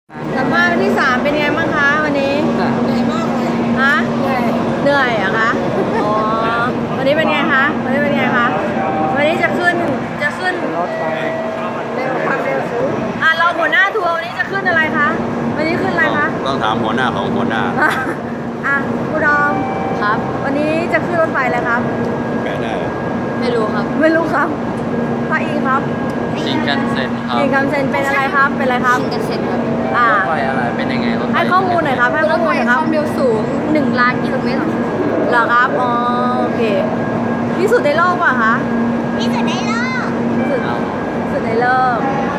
สัมภาษณ์วันที่3เป็นไงบ้างคะวันนี้เหนื่อยมากเลยฮะเหนื่อยเหรอคะอ๋อวันนี้เป็นไงคะวันนี้เป็นไงคะวันนี้จะขึ้นรถไฟเร็วความเร็วสูงเราหัวหน้าทัวร์วันนี้จะขึ้นอะไรคะวันนี้ขึ้นอะไรคะต้องถามหัวหน้าของหัวหน้าคุณดอมครับวันนี้จะขึ้นรถไฟเลยครับแปลได้ไม่รู้ครับพระอิงครับชินคันเซ็นครับชินคันเซ็นเป็นอะไรครับเป็นอะไรครับชินคันเซ็นครับรถไฟอะไรเป็นยังไงรถไฟให้ข้อมูลหน่อยครับให้ข้อมูลหน่อยครับความเร็วสูง1 ล้านกิโลเมตรต่อชั่วโมงเหรอครับอ๋อโอเคที่สุดในโลกป่ะคะที่สุดในโลกสุดในโลก